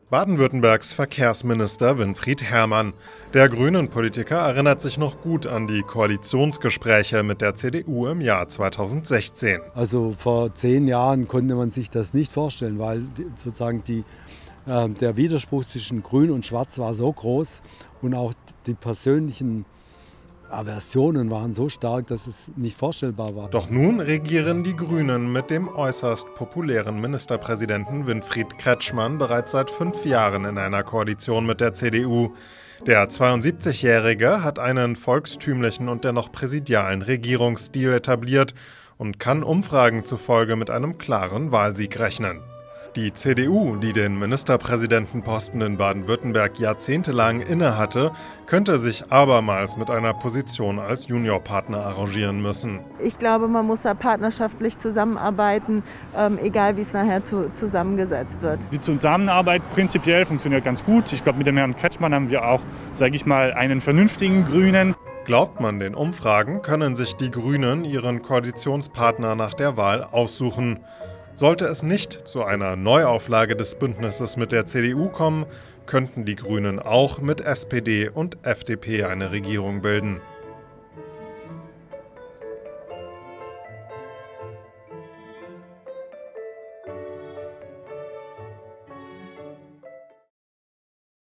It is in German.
Baden-Württembergs Verkehrsminister Winfried Herrmann. Der Grünen-Politiker erinnert sich noch gut an die Koalitionsgespräche mit der CDU im Jahr 2016. Also vor 10 Jahren konnte man sich das nicht vorstellen, weil sozusagen der Widerspruch zwischen Grün und Schwarz war so groß und auch die persönlichen Aversionen waren so stark, dass es nicht vorstellbar war. Doch nun regieren die Grünen mit dem äußerst populären Ministerpräsidenten Winfried Kretschmann bereits seit 5 Jahren in einer Koalition mit der CDU. Der 72-Jährige hat einen volkstümlichen und dennoch präsidialen Regierungsstil etabliert und kann Umfragen zufolge mit einem klaren Wahlsieg rechnen. Die CDU, die den Ministerpräsidentenposten in Baden-Württemberg jahrzehntelang innehatte, könnte sich abermals mit einer Position als Juniorpartner arrangieren müssen. Ich glaube, man muss da partnerschaftlich zusammenarbeiten, egal wie es nachher zusammengesetzt wird. Die Zusammenarbeit prinzipiell funktioniert ganz gut. Ich glaube, mit dem Herrn Kretschmann haben wir auch, sage ich mal, einen vernünftigen Grünen. Glaubt man den Umfragen, können sich die Grünen ihren Koalitionspartner nach der Wahl aussuchen. Sollte es nicht zu einer Neuauflage des Bündnisses mit der CDU kommen, könnten die Grünen auch mit SPD und FDP eine Regierung bilden.